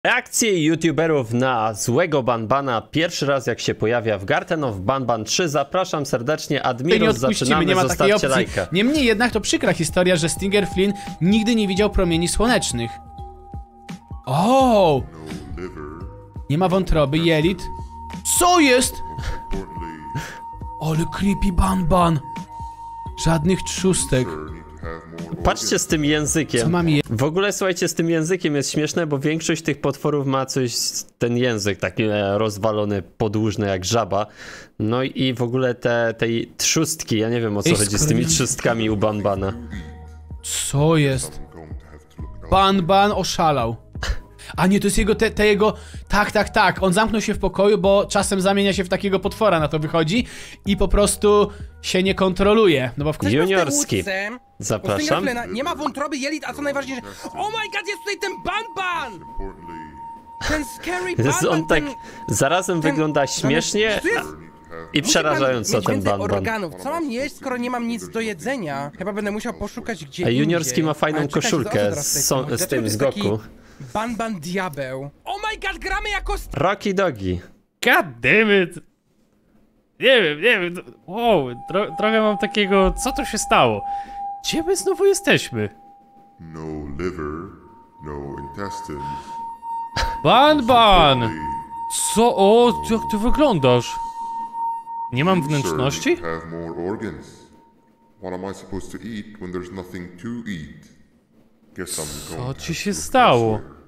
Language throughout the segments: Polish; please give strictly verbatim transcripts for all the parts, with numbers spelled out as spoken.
Reakcje youtuberów na złego Banbana. Pierwszy raz jak się pojawia w Garten of Banban trzy. Zapraszam serdecznie, Admiros, zaczynamy, nie ma takiej opcji. lajka. Niemniej jednak to przykra historia, że Stinger Flynn nigdy nie widział promieni słonecznych. O! Nie ma wątroby, jelit. Co jest? Ale creepy Banban. Żadnych trzustek. Patrzcie z tym językiem. Co mam je... W ogóle słuchajcie, z tym językiem jest śmieszne, bo większość tych potworów ma coś, ten język taki rozwalony, podłużny jak żaba. No i w ogóle te tej trzustki, ja nie wiem o co Ej, chodzi z tymi trzustkami u Banbana. Co jest? Banban oszalał. A nie, to jest jego, te, te jego... Tak, tak, tak. On zamknął się w pokoju, bo czasem zamienia się w takiego potwora, na to wychodzi. I po prostu się nie kontroluje. No bo w... Juniorski. Zapraszam. Nie ma wątroby, jelit, a co najważniejsze... Oh my god, jest tutaj ten Banban! Ten scary Banban, On tak ten... zarazem ten... wygląda śmiesznie i przerażająco ten Banban. Organów. Co mam jeść, skoro nie mam nic do jedzenia? Chyba będę musiał poszukać gdzie A Juniorski indziej. ma fajną czekaj, koszulkę z, z, z tym, z Goku. Banban diabeł. Oh my god, gramy jako... Rocky Dogi. God damn it. Nie wiem, nie wiem. Wow, tro, trochę mam takiego... Co tu się stało? Gdzie my znowu jesteśmy? No liver, no intestines. Banban! Co? O, jak ty wyglądasz? Nie mam wnętrzności? Have more organs. What am I supposed to eat when there's nothing to eat? Guess I'm going Co to ci have się to look stało? elsewhere.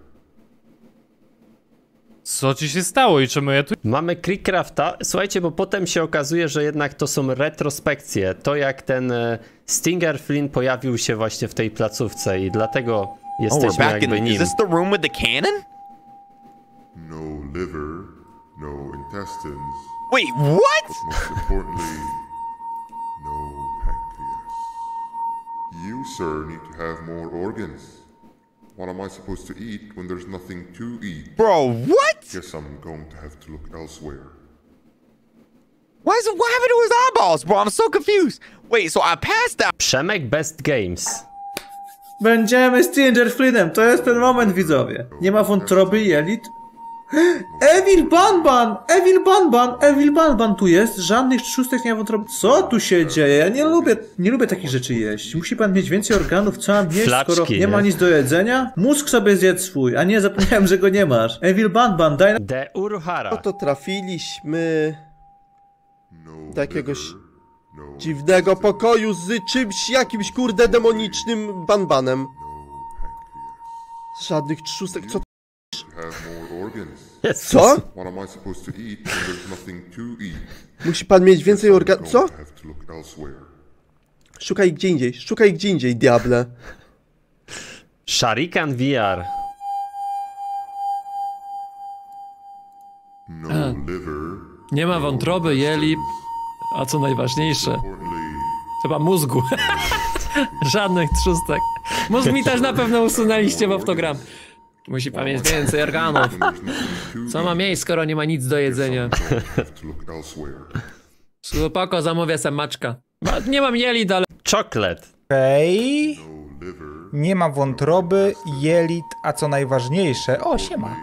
Co ci się stało i czemu ja tu... Mamy Creekcrafta. Słuchajcie, bo potem się okazuje, że jednak to są retrospekcje. To jak ten e, Stinger Flynn pojawił się właśnie w tej placówce i dlatego Oh, we're jesteśmy back jakby in. nim. Is this the room with the cannon? No liver, no intestines. Wait, what? Most importantly, no pancreas. You, sir, need to have more organs. What am I supposed to eat when there's nothing to eat? Bro, what? Guess I'm going to have to look elsewhere. Why is it, what happened to his eyeballs, bro? I'm so confused. Wait, so I passed out. Przemek Best Games. Będziemy Stinger Flynnem, to jest ten moment, widzowie. Nie ma wątroby, jelit. Evil Banban! Evil Banban! Evil Banban tu jest, żadnych trzustek nie ma wątroby. Co tu się dzieje? Ja nie lubię, nie lubię takich rzeczy jeść. Musi pan mieć więcej organów, co mam jeść, Flaczki, skoro nie ma nie? nic do jedzenia? Mózg sobie zjedz swój, a nie, zapomniałem, że go nie masz. Evil Banban, daj... De Uruhara. No to trafiliśmy No do jakiegoś liver, no dziwnego intestines, pokoju z czymś, jakimś kurde demonicznym banbanem. no pancreas. Żadnych trzustek, co? Have more organs. Jezus. Co? What am I supposed to eat when there's nothing to eat? Musi pan mieć więcej I'm organów, co? going to have to look elsewhere. Szukaj gdzie indziej, szukaj gdzie indziej, diable. Sharikan V R. No liver. Nie ma no wątroby, jeli, a co najważniejsze, Importantly, chyba mózgu. Żadnych trzustek. Mózg mi też na pewno usunęliście, bo w to gram. Musi pan mieć więcej organów. when there's nothing to Co ma miejsce, skoro nie ma nic do jedzenia? eat, I'm going to have to look elsewhere. Spoko, zamówię semaczka. Nie mam jelit, ale... Chocolate. Okej, No liver. nie ma wątroby, jelit, a co najważniejsze... O, siema.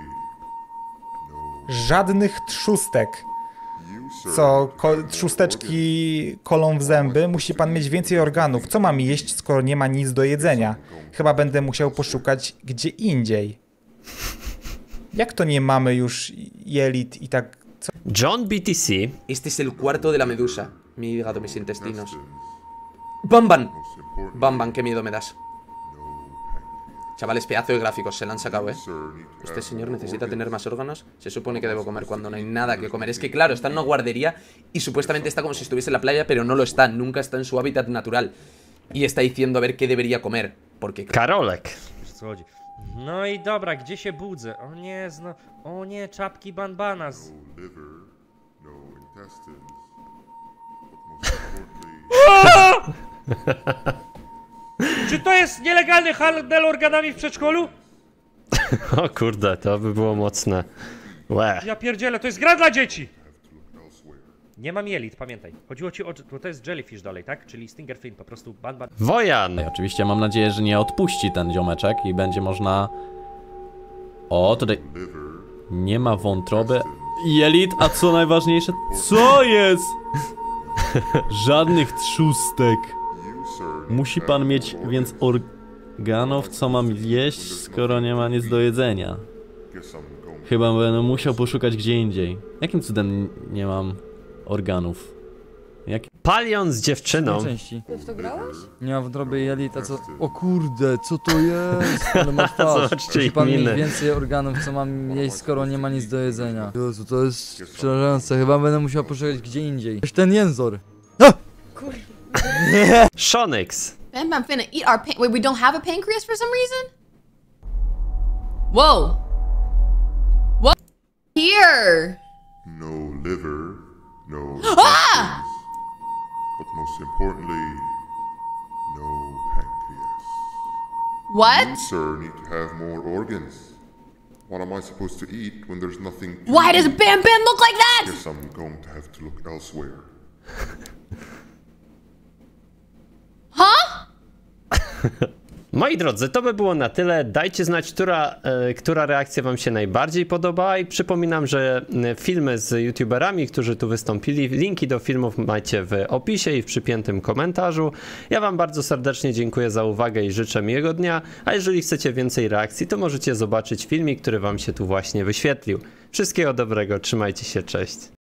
Żadnych trzustek. You, sir, Co, need to ko have more trzusteczki kolą w zęby, musi pan mieć więcej organów. Co mam jeść, skoro nie ma nic do jedzenia? Chyba będę musiał poszukać gdzie indziej. Jak to nie mamy już jelit i tak... Co? John B T C. Este es el cuarto de la medusa. Mi hígado, mis intestinos. organs. Banban. Most importantly, Banban, qué miedo me das. Chavales, pedazo de gráficos, se la han sacado, eh. sir, need to Este have señor more necesita organs. tener más órganos. Se supone que debo comer cuando no hay nada que comer. Es que claro, está en una guardería y supuestamente está como si estuviese en la playa, pero no lo está. Nunca está en su hábitat natural. Y está diciendo a ver qué debería comer. Porque Karolek. Wiesz co chodzi? No i dobra, gdzie się budzę? O nie, zno... O nie, czapki Banbana z... No liver, no intestines. But most importantly, Czy to jest nielegalny handel organami w przedszkolu? O kurde, to by było mocne. Łe. Ja pierdzielę, to jest gra dla dzieci! Nie mam jelit, pamiętaj. Chodziło ci o... To jest Jellyfish dalej, tak? Czyli Stinger Flynn, po prostu Banban... Wojan. Oczywiście mam nadzieję, że nie odpuści ten ziomeczek i będzie można O, tutaj nie ma wątroby. Jelit, a co najważniejsze? Co jest? Żadnych trzustek. Musi pan mieć więc organów, co mam jeść, skoro nie ma nic do jedzenia. Chyba będę musiał poszukać gdzie indziej. Jakim cudem nie mam organów? Jak... Palion z dziewczyną. Części. Ty w to grałeś? Nie ma wątroby jelita, co... O kurde, co to jest? Ale ma twarz. Zobaczcie ich Pan mieć minę. więcej organów, co mam jeść, skoro nie ma nic do jedzenia. Jezu, to jest przerażające. Chyba będę musiał poszukać gdzie indziej. Weź ten jęzor. Kurde. Shonix. Man, I'm finna eat our pan- Wait, we don't have a pancreas for some reason? Whoa. What? Here. No liver, no Ah! intestines, but most importantly, no pancreas. What? You, sir, need to have more organs. What am I supposed to eat when there's nothing to Why does eat? Bam Bam look like that? Guess I'm going to have to look elsewhere. Huh? Moi drodzy, to by było na tyle. Dajcie znać, która, e, która reakcja wam się najbardziej podoba i przypominam, że e, filmy z youtuberami, którzy tu wystąpili, linki do filmów macie w opisie i w przypiętym komentarzu. Ja wam bardzo serdecznie dziękuję za uwagę i życzę miłego dnia, a jeżeli chcecie więcej reakcji, to możecie zobaczyć filmik, który wam się tu właśnie wyświetlił. Wszystkiego dobrego, trzymajcie się, cześć.